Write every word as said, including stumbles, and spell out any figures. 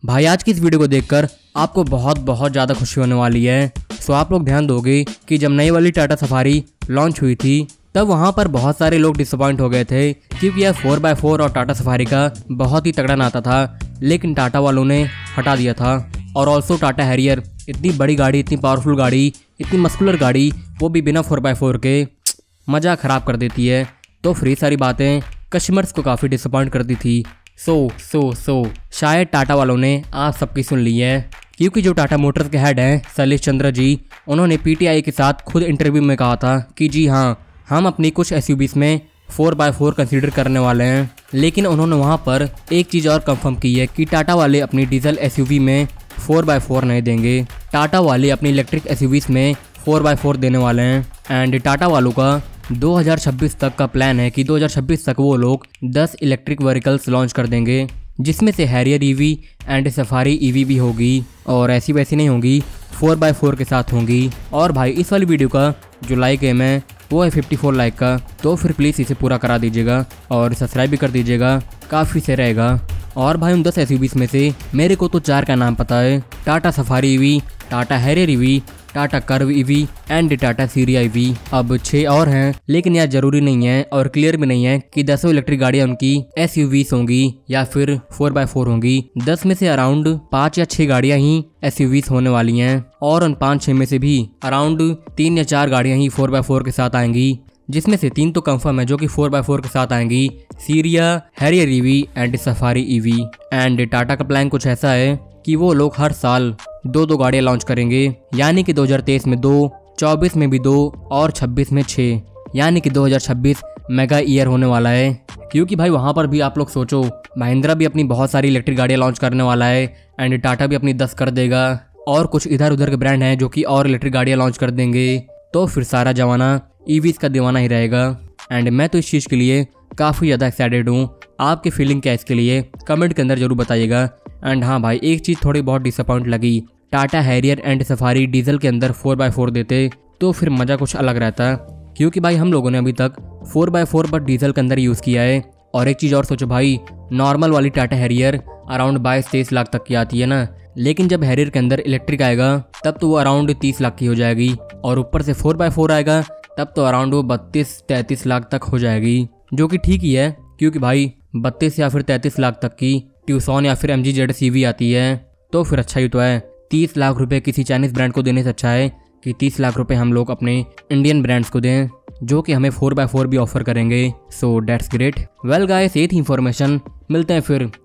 भाई आज की इस वीडियो को देखकर आपको बहुत बहुत ज़्यादा खुशी होने वाली है। सो आप लोग ध्यान दोगे कि जब नई वाली टाटा सफारी लॉन्च हुई थी तब वहाँ पर बहुत सारे लोग डिसअपॉइंट हो गए थे, क्योंकि यह फोर बाय फोर और टाटा सफारी का बहुत ही तगड़ा नाता था, लेकिन टाटा वालों ने हटा दिया था। और ऑल्सो टाटा हैरियर इतनी बड़ी गाड़ी, इतनी पावरफुल गाड़ी, इतनी मस्कुलर गाड़ी, वो भी बिना फोर बाय फोर के मज़ा ख़राब कर देती है। तो फिर सारी बातें कस्टमर्स को काफ़ी डिसअपॉइंट करती थी। सो सो सो शायद टाटा वालों ने आप सबकी सुन ली है, क्योंकि जो टाटा मोटर्स के हेड हैं शैलेश चंद्र जी, उन्होंने पीटीआई के साथ खुद इंटरव्यू में कहा था कि जी हाँ, हम अपनी कुछ एसयूवीज़ में फोर बाय फोर कंसीडर करने वाले हैं। लेकिन उन्होंने वहाँ पर एक चीज़ और कंफर्म की है कि टाटा वाले अपनी डीजल एसयूवी में फोर बाय फोर नहीं देंगे। टाटा वाले अपनी इलेक्ट्रिक एसयूवीज़ में फोर बाय फोर देने वाले हैं। एंड टाटा वालों का दो हज़ार छब्बीस तक का प्लान है कि दो हज़ार छब्बीस तक वो लोग दस इलेक्ट्रिक व्हीकल्स लॉन्च कर देंगे, जिसमें से Harrier EV and Safari EV भी होगी, और ऐसी वैसी नहीं होंगी, फोर बाय फोर के साथ होंगी। और भाई इस वाली वीडियो का जो लाइक एम है वो है चौवन लाइक का, तो फिर प्लीज़ इसे पूरा करा दीजिएगा और सब्सक्राइब भी कर दीजिएगा, काफ़ी से रहेगा। और भाई उन दस एसयूवीज़ में से मेरे को तो चार का नाम पता है, Tata Safari EV, Tata Harrier EV, Tata Curvv EV and Tata Sierra EV. अब छह और हैं, लेकिन यह जरूरी नहीं है और क्लियर भी नहीं है कि दसों इलेक्ट्रिक गाड़ियां उनकी एसयूवीज़ होंगी या फिर फोर बाय फोर होंगी। दस में से अराउंड पाँच या छह गाड़ियां ही एसयूवीज़ होने वाली हैं, और उन पाँच छह में से भी अराउंड तीन या चार गाड़ियां ही फोर बाय फोर के साथ आएंगी, जिसमें से तीन तो कंफर्म है जो कि फोर बाय फोर के साथ आएंगी, Sierra, Harrier EV and Safari EV. And Tata का प्लान कुछ ऐसा है कि वो लोग हर साल दो दो गाड़ियां लॉन्च करेंगे, यानी कि दो हज़ार तेईस में दो, चौबीस में भी दो और छब्बीस में छः, यानी कि दो हज़ार छब्बीस मेगा ईयर होने वाला है। क्योंकि भाई वहाँ पर भी आप लोग सोचो, महिंद्रा भी अपनी बहुत सारी इलेक्ट्रिक गाड़ियाँ लॉन्च करने वाला है एंड टाटा भी अपनी दस कर देगा, और कुछ इधर उधर के ब्रांड हैं जो कि और इलेक्ट्रिक गाड़ियाँ लॉन्च कर देंगे। तो फिर सारा जमाना ईवीज़ का दीवाना ही रहेगा। एंड मैं तो इस चीज़ के लिए काफ़ी ज़्यादा एक्साइटेड हूँ। आपकी फीलिंग क्या इसके लिए कमेंट के अंदर जरूर बताइएगा। एंड हाँ भाई, एक चीज़ थोड़ी बहुत डिसअपॉइंट लगी, Tata Harrier and Safari diesel के अंदर फोर बाय फोर देते तो फिर मज़ा कुछ अलग रहता, क्योंकि भाई हम लोगों ने अभी तक फोर बाय फोर पर डीजल के अंदर यूज़ किया है। और एक चीज़ और सोचो भाई, नॉर्मल वाली टाटा हैरियर अराउंड बाईस तेईस लाख तक की आती है ना, लेकिन जब हैरियर के अंदर इलेक्ट्रिक आएगा तब तो वो अराउंड तीस लाख की हो जाएगी, और ऊपर से फोर बाय फोर आएगा तब तो अराउंड वो बत्तीस तैंतीस लाख तक हो जाएगी, जो कि ठीक ही है, क्योंकि भाई बत्तीस या फिर तैंतीस लाख तक की ट्यूसॉन या फिर एम जी जेड सीवी आती है, तो फिर अच्छा ही तो है। तीस लाख रुपए किसी चाइनीज़ ब्रांड को देने से अच्छा है कि तीस लाख रुपए हम लोग अपने इंडियन ब्रांड्स को दें, जो कि हमें फोर बाय फोर भी ऑफर करेंगे। So that's great. Well guys, ये थी इन्फॉर्मेशन। मिलते हैं फिर